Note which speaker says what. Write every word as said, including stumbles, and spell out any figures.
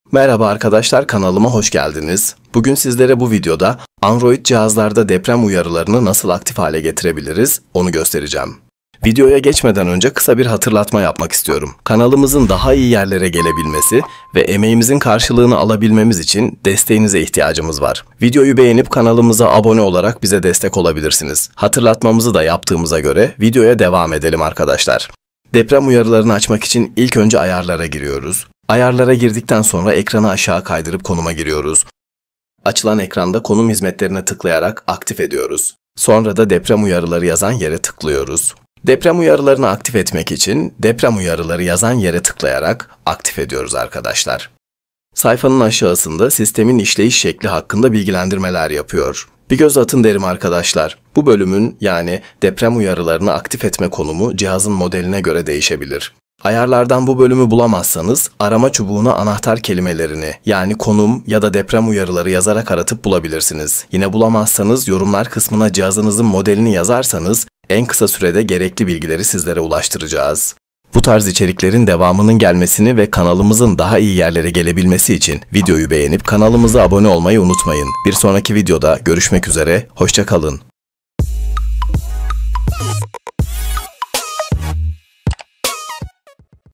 Speaker 1: Merhaba arkadaşlar, kanalıma hoş geldiniz. Bugün sizlere bu videoda Android cihazlarda deprem uyarılarını nasıl aktif hale getirebiliriz onu göstereceğim. Videoya geçmeden önce kısa bir hatırlatma yapmak istiyorum. Kanalımızın daha iyi yerlere gelebilmesi ve emeğimizin karşılığını alabilmemiz için desteğinize ihtiyacımız var. Videoyu beğenip kanalımıza abone olarak bize destek olabilirsiniz. Hatırlatmamızı da yaptığımıza göre videoya devam edelim arkadaşlar. Deprem uyarılarını açmak için ilk önce ayarlara giriyoruz. Ayarlara girdikten sonra ekranı aşağı kaydırıp konuma giriyoruz. Açılan ekranda konum hizmetlerine tıklayarak aktif ediyoruz. Sonra da deprem uyarıları yazan yere tıklıyoruz. Deprem uyarılarını aktif etmek için deprem uyarıları yazan yere tıklayarak aktif ediyoruz arkadaşlar. Sayfanın aşağısında sistemin işleyiş şekli hakkında bilgilendirmeler yapıyor. Bir göz atın derim arkadaşlar. Bu bölümün yani deprem uyarılarını aktif etme konumu cihazın modeline göre değişebilir. Ayarlardan bu bölümü bulamazsanız arama çubuğuna anahtar kelimelerini yani konum ya da deprem uyarıları yazarak aratıp bulabilirsiniz. Yine bulamazsanız yorumlar kısmına cihazınızın modelini yazarsanız en kısa sürede gerekli bilgileri sizlere ulaştıracağız. Bu tarz içeriklerin devamının gelmesini ve kanalımızın daha iyi yerlere gelebilmesi için videoyu beğenip kanalımıza abone olmayı unutmayın. Bir sonraki videoda görüşmek üzere, hoşça kalın.